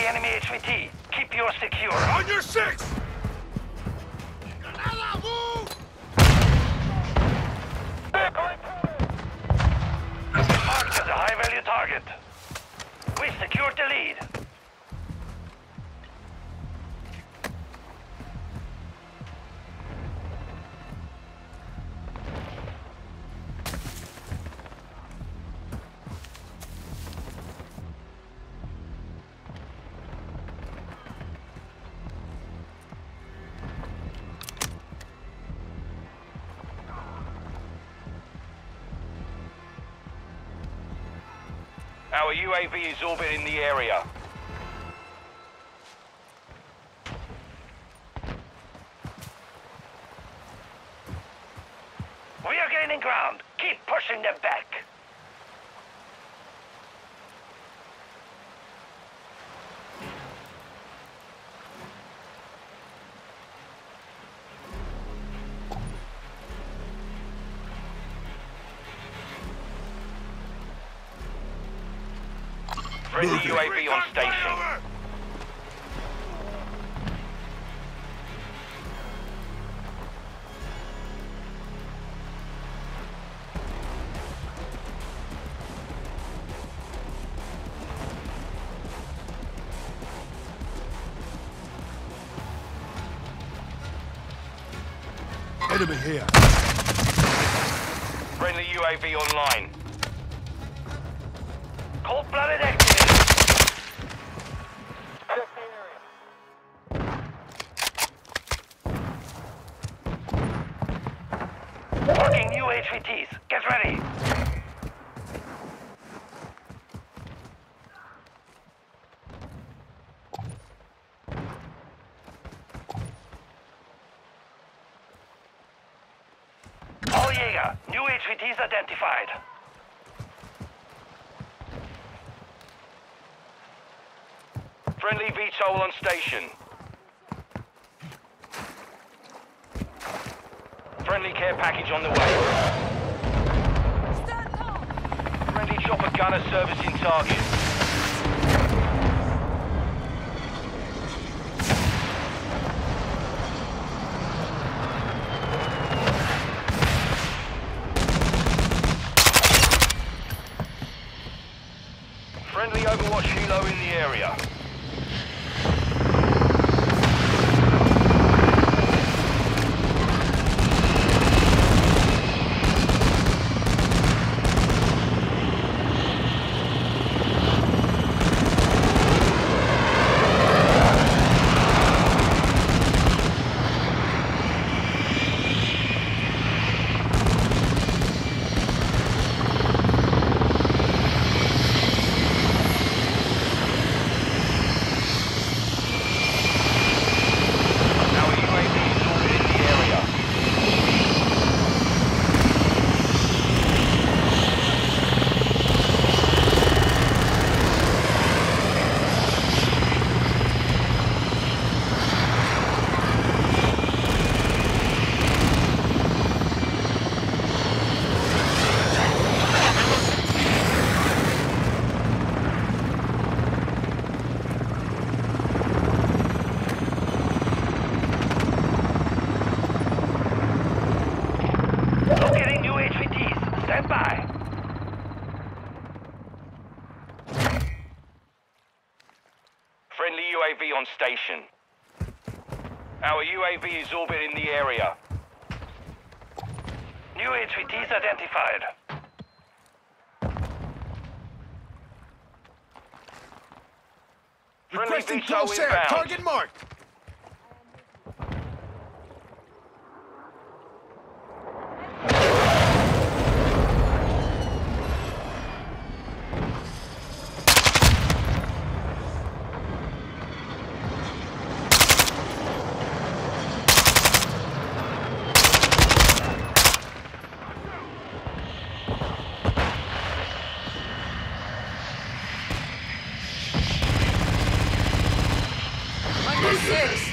the enemy HVT. Keep yours secure. On your six! Marked as a high-value target. We secured the lead. Our UAV is orbiting the area. We are gaining ground. Keep pushing them back. Friendly UAV on station. Enemy here. Friendly UAV online. Cold-blooded activity. Marking new HVTs. Get ready. All Jaeger. New HVTs identified. Friendly VTOL on station. Friendly care package on the way. Friendly chopper gunner servicing target. Friendly Overwatch helo in the area. Locating new HVTs. Stand by. Friendly UAV on station. Our UAV is orbiting the area. New HVTs identified. Friendly Requesting VTOL close air. inbound. Target marked. Six.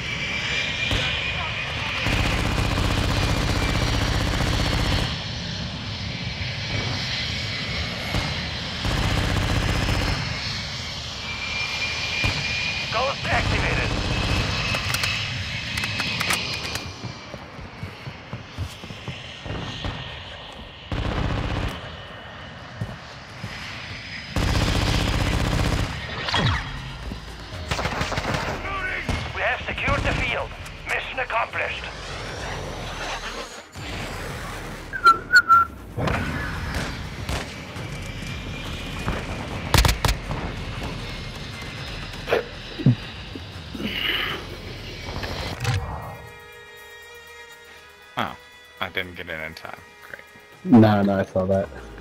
Mission accomplished. Oh, I didn't get in time. Great. No, I saw that.